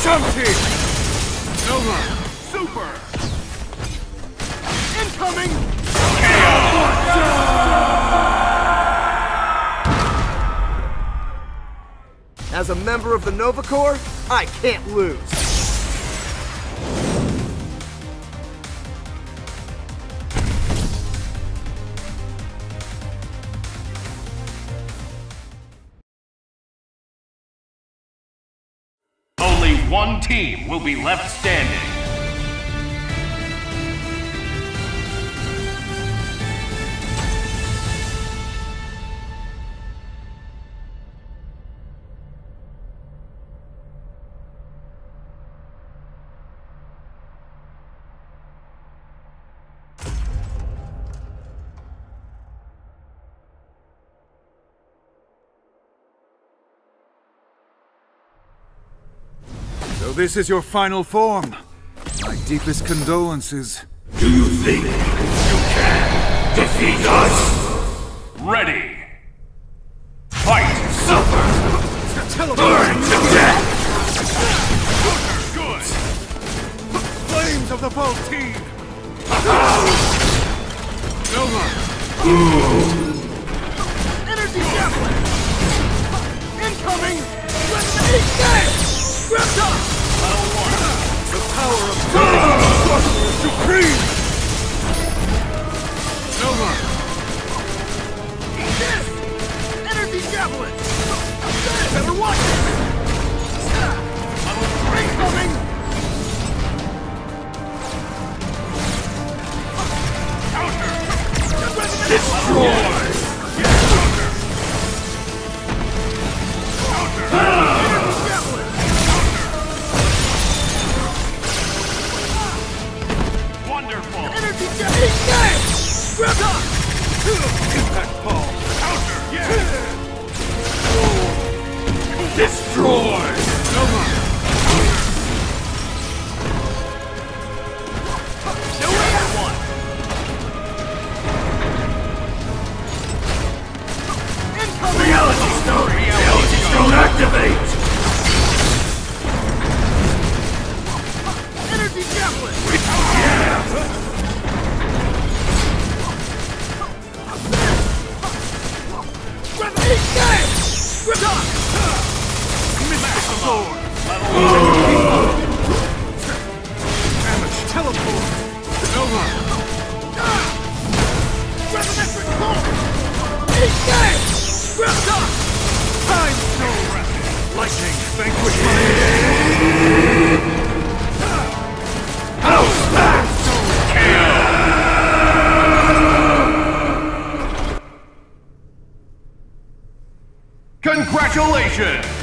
Dumpty! Nova! Super! Incoming! As a member of the Nova Corps, I can't lose. Only one team will be left standing. So this is your final form. My deepest condolences. Do you think you can defeat us? Ready! Fight! Suffer! Burn to death! Good! Flames of the Boltine! Nova! Energy javelin! Incoming! Grab up! The power of sorcerer is supreme! Nova! Eat this! Energy javelin! Better watch it! Incoming! Counter! Destroy! Impact ball! Counter! Yeah! Destroy! Nova! No way! Incoming! Reality Stone! Reality Stone activate! Energy javelin! Yeah! Mystic sword! Damage teleport! Nova! Resurrection sword! Time so rapid! Lightning vanquish House back! Congratulations!